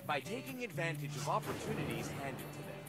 by taking advantage of opportunities handed to them.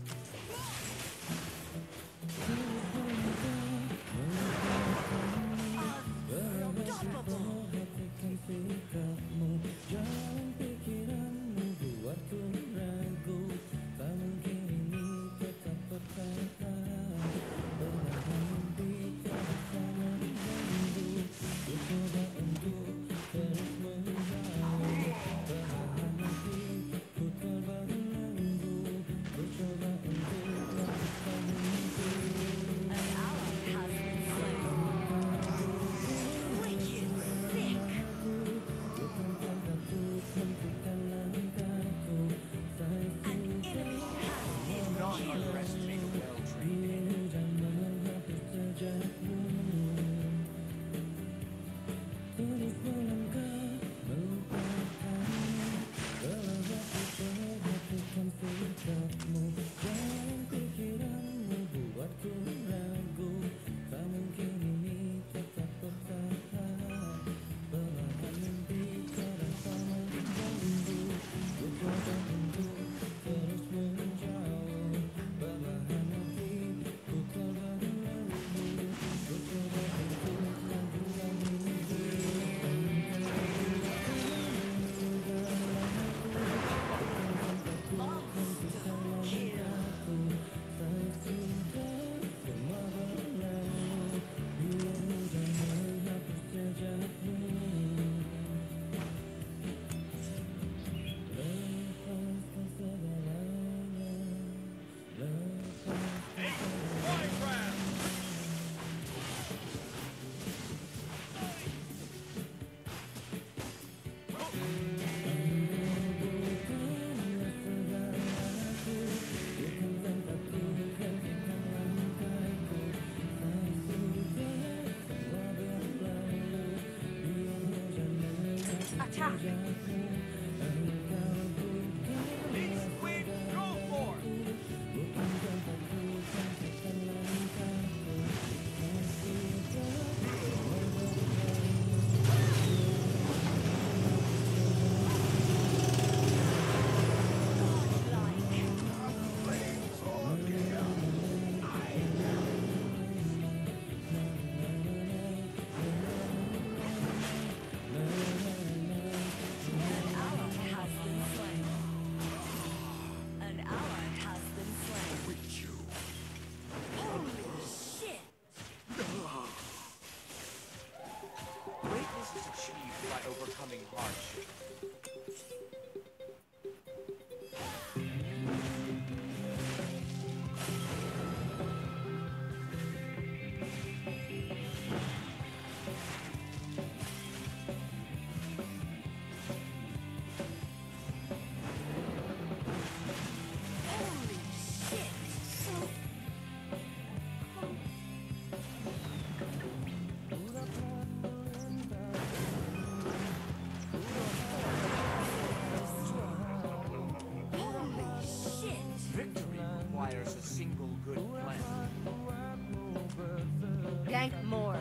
Gank more.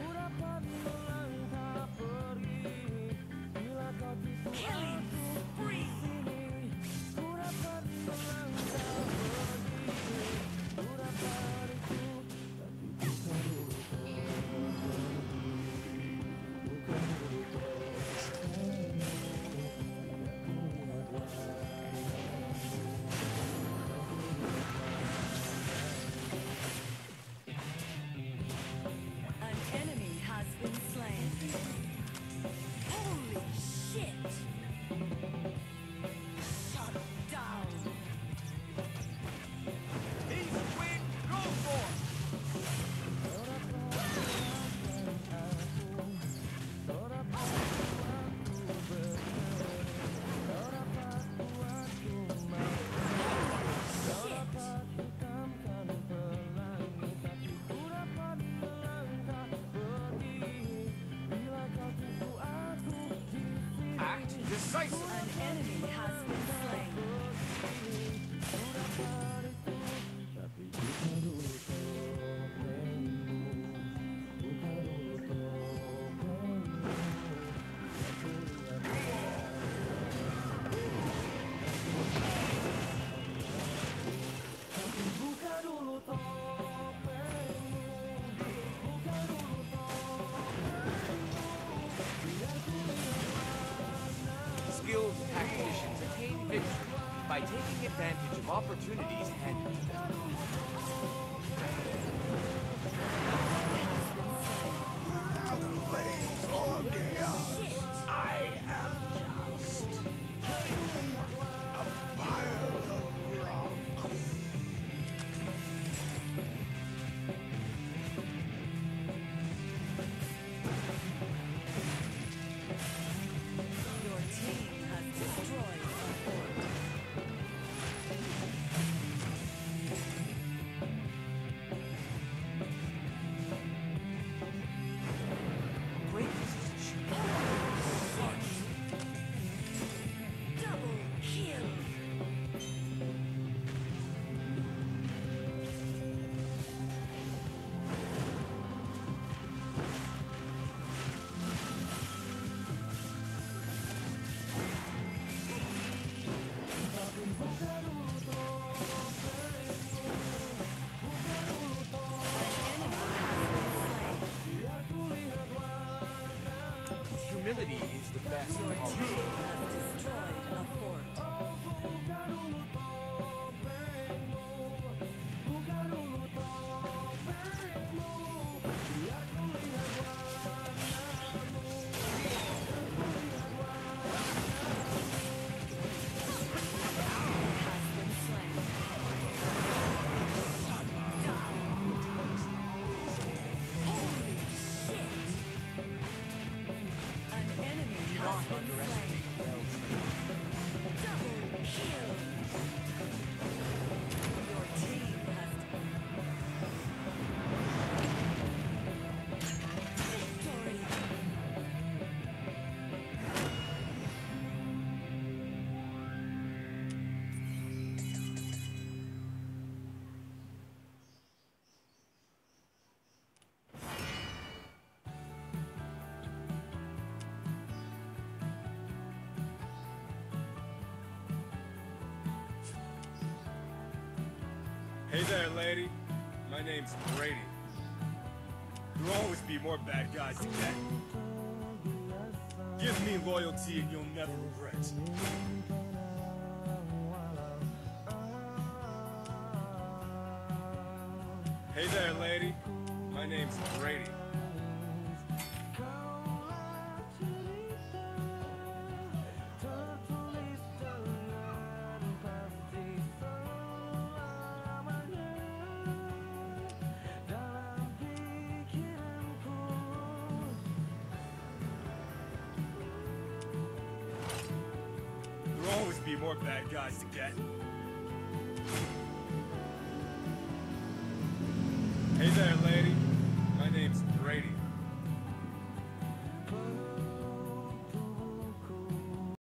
Killing spree. Tacticians attain victory by taking advantage of opportunities handed to them. Your team has destroyed a fort. Greatness is achieved. Double kill. Humility is the best Your policy. team has destroyed a fort. Has been slain. Holy shit! An enemy has been slain. Double kill. Your team has victory. Hey there, lady. My name's Brady. There'll always be more bad guys to get. Give me loyalty and you'll never regret. Hey there, lady. My name's Brady. There'll always be more bad guys to get.